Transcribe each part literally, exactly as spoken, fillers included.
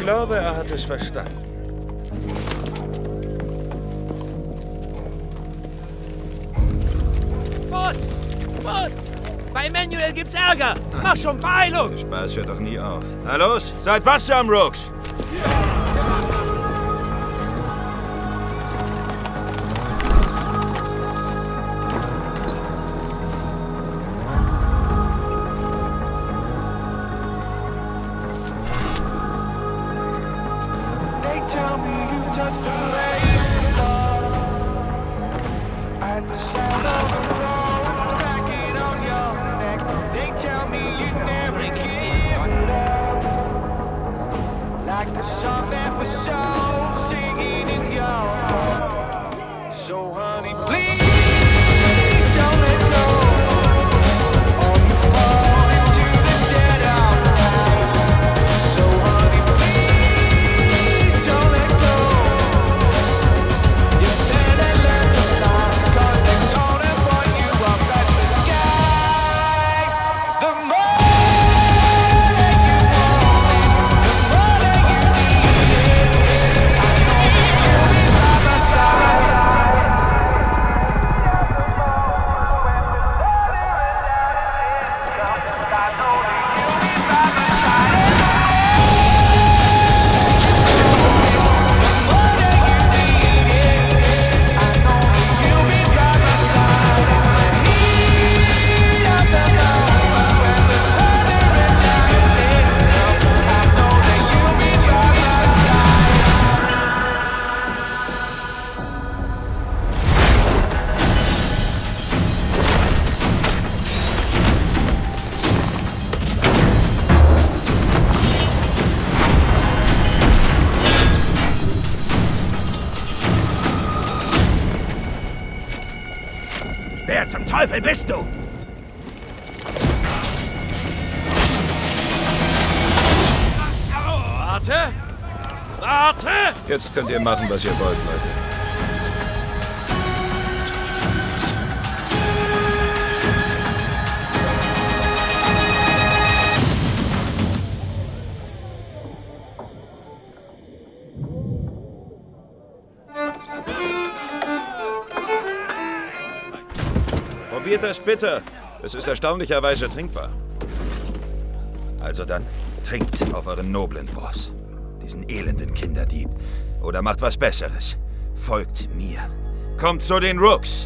glaube, er hat es verstanden. Boss! Boss! Bei Manuel gibt's Ärger! Mach schon Beeilung! Der Spaß hört doch nie auf. Na los, seid wachsam, Rooks! Tell me you touched the razor at the sound of the road cracking on your neck. They tell me you never give it up, like the song that was so singing in your heart. So honey, please don't let go, or you fall into the dead of night. So honey, please don't let go. You better learn to fly, 'cause they're gonna point you up at the sky. The more that you want it, the more that you need it. I know you'll be by my side. I know that you'll be by my side. Wer zum Teufel bist du? Warte! Warte! Jetzt könnt ihr machen, was ihr wollt, Leute. Probiert das bitte. Es ist erstaunlicherweise trinkbar. Also dann, trinkt auf euren noblen Boss. Diesen elenden Kinderdieb. Oder macht was Besseres. Folgt mir. Kommt zu den Rooks.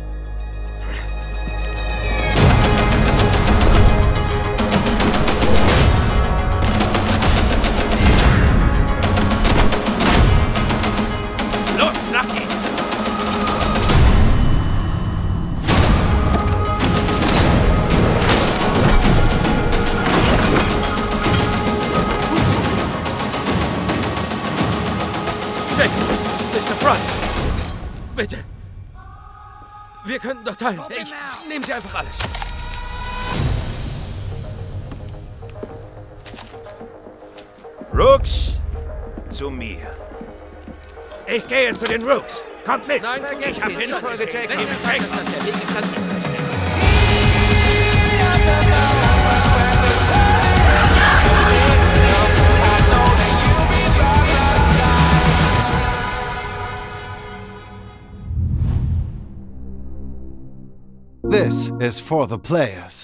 Los, schnapp ihn! Jack, Mister Front, bitte. Wir könnten doch teilen. Ich, nehmen Sie einfach alles. Rooks, zu mir. Ich gehe zu den Rooks. Kommt mit. Nein, ich hab nicht. den Folge Jack. Wenn Wenn ihr du zeigst, dass das der Weg ist, dann ist das der. This is for the players.